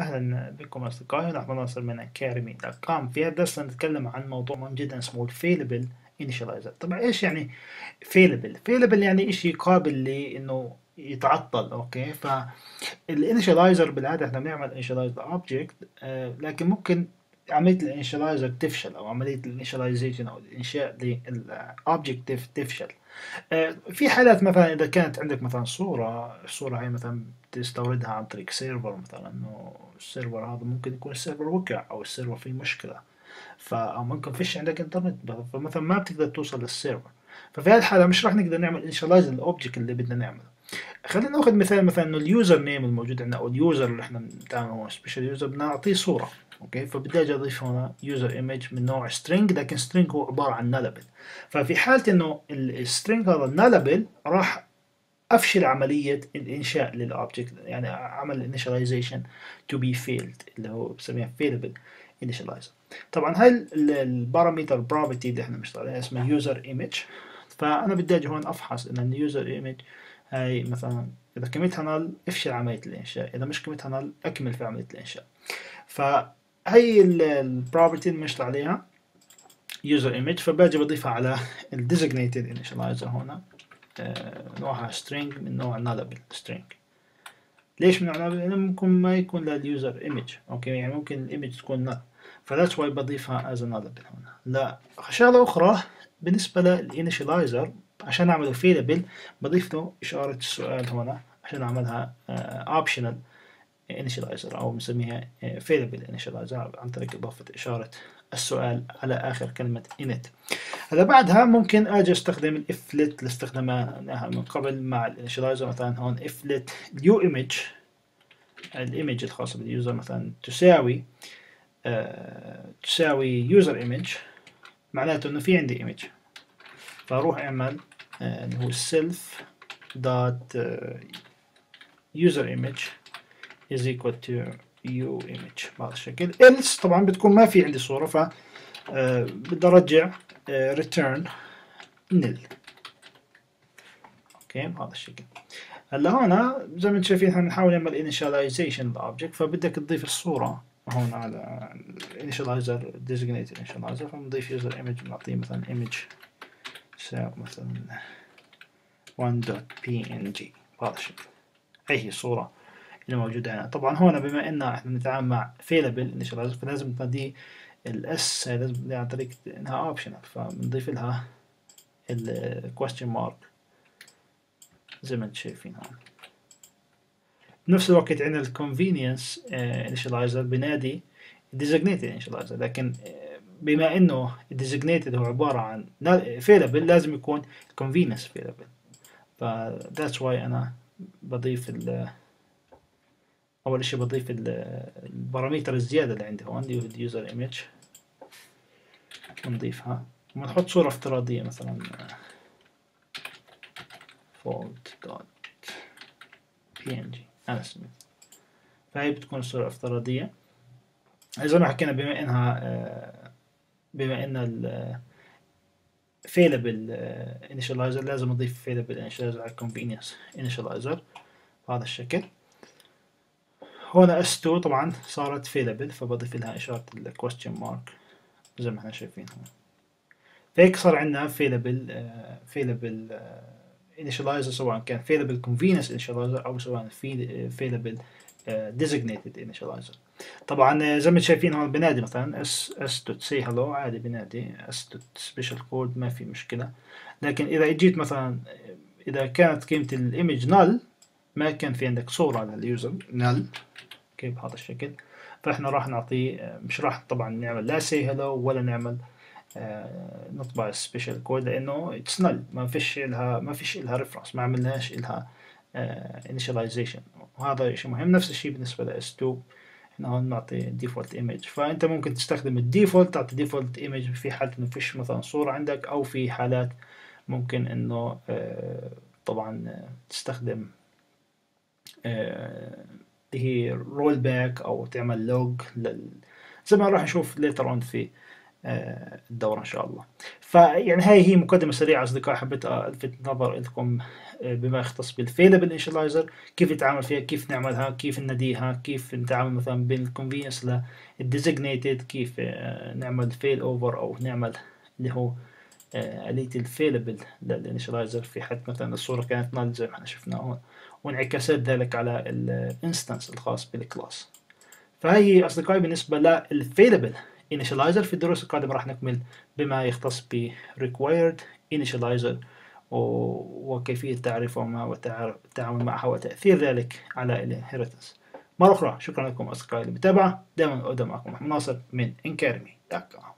أهلا بكم أصدقائي. نحن ناصر من academy.com. في هذا الدرس نتكلم عن موضوع مهم جدا اسمه failable initializer. طبعا إيش يعني failable يعني إشي قابل لإنه يتعطل. أوكي، فالinitializer بالعادة إحنا بنعمل initialize object، لكن ممكن عملية الانيشاليزر تفشل، أو عملية الانيشاليزيشن أو الإنشاء للأوبجكت تفشل. في حالات مثلا إذا كانت عندك مثلا الصورة هاي مثلا تستوردها عن طريق سيرفر، مثلا إنه السيرفر هذا ممكن يكون السيرفر وقع أو السيرفر فيه مشكلة، أو ممكن فيش عندك إنترنت، فمثلا ما بتقدر توصل للسيرفر. ففي هذه الحالة مش راح نقدر نعمل انيشاليز للأوبجكت اللي بدنا نعمله. خلينا ناخذ مثال، مثلا انه اليوزر نيم الموجود عندنا او اليوزر اللي احنا بنتعامل هو سبيشال يوزر، بدنا نعطيه صوره. اوكي، فبدي اجي اضيف هنا يوزر ايمج من نوع string، لكن string هو عباره عن nullable. ففي حاله انه السترينج هذا nullable راح افشل عمليه الانشاء للاوبجكت، يعني عمل initialization to be failed اللي هو بسميها failable initializer. طبعا هاي البارامتر بروبرتي اللي احنا بنشتغل عليها اسمها يوزر ايمج. فانا بدي اجي هون افحص ان اليوزر ايمج هاي مثلا إذا كميتها نل افشل عملية الإنشاء، إذا مش كميتها نل أكمل في عملية الإنشاء. فهي البروبرتي اللي بنشتغل عليها user image، فباجي بضيفها على ال designated initializer هنا. نوعها string من نوع nullable string. ليش من نوع nullable؟ لأنه ممكن ما يكون لليوزر image. أوكي، يعني ممكن الإيمج تكون null، فذاتس واي بضيفها as a nullable هنا. لا، شغلة أخرى بالنسبة للinitializer، عشان أعمله failable بضيف له إشارة السؤال هنا عشان أعملها optional initializer، أو بنسميها failable initializer عن طريق إضافة إشارة السؤال على آخر كلمة init. هذا بعدها ممكن أجي أستخدم ال iflet اللي استخدمناها من قبل مع الانيشاليزر. مثلا هون iflet new image، الإيمج الخاصة باليوزر مثلا تساوي user image، معناته إنه في عندي image، فأروح أعمل اللي هو self dot user image is equal to image بهذا الشكل. else طبعا بتكون ما في عندي صورة، ف بدي ارجع return nil. اوكي بهذا الشكل. هلا هون زي ما انتم شايفين احنا بنحاول نعمل initialization للأوبجكت، فبدك تضيف الصورة هون على initializer designated initializer، فبنضيف user image بنعطيه مثلا image تساوي مثلا 1.png بهذا الشكل. هي الصورة اللي موجودة هنا. طبعا هون بما ان احنا بنتعامل مع failable initializer، فلازم تدي الاس لازم عن طريق انها اوبشنال، فبنضيف لها ال question mark زي ما انتم شايفين هون. بنفس الوقت عندنا ال convenience initializer بنادي designated initializer، لكن بما انه designated هو عبارة عن failable لازم يكون convenience failable. ف that's why انا بضيف اول اشي بضيف البارامتر الزيادة اللي عندي هون اللي هو user image، بنضيفها ونحط صورة افتراضية مثلا fold.png أنا سميث، فهي بتكون صورة افتراضية. زي ما حكينا بما ان ال failable initializer لازم نضيف failable initializer على convenience initializer بهذا الشكل. هنا S2 طبعا صارت failable، فبضيف لها إشارة ال question mark زي ما احنا شايفين هون. فهيك صار عندنا failable initializer، سواء كان failable convenience initializer أو سواء failable designated initializer. طبعا زي ما شايفين هون بنادي مثلا s.say hello عادي، بنادي s.special code ما في مشكلة. لكن إذا جيت مثلا إذا كانت قيمة الإيمج null، ما كان في عندك صورة لليوزر null كيف بهذا الشكل، فإحنا راح نعطيه مش راح طبعا نعمل لا say hello ولا نعمل نطبع سبيشال كود، لانه اتس نل، ما فيش لها ريفرنس، ما عملناش لها initialization. وهذا شيء مهم. نفس الشيء بالنسبه ل S2، احنا هون نعطي ديفولت ايمج، فانت ممكن تستخدم الديفولت، تعطي ديفولت ايمج في حاله انه فيش مثلا صوره عندك، او في حالات ممكن انه طبعا تستخدم اللي هي رول باك او تعمل لوج زي ما راح نشوف later on في الدورة إن شاء الله. فيعني هاي هي مقدمة سريعة أصدقائي، حبيت ألفت نظر لكم بما يختص بالفيلبل انيشاليزر، كيف نتعامل فيها، كيف نعملها، كيف نديها، كيف نتعامل مثلا بين الكونفينينس للديزيجنيتد، كيف نعمل فيل اوفر او نعمل اللي هو آلية الفيلبل للانيشاليزر في حد مثلا الصورة كانت نال زي ما احنا شفنا هون، وانعكاسات ذلك على الانستنس الخاص بالكلاس. فهي أصدقائي بالنسبة للفيلبل initializer. في الدروس القادمة راح نكمل بما يختص ب required initializer وكيفية تعريفهما والتعامل معها وتأثير ذلك على الانهيرتنس. مرة أخرى شكرا لكم أصدقائي للمتابعة، دائما أبدأ معكم محمد ناصر من انكاديمي.com.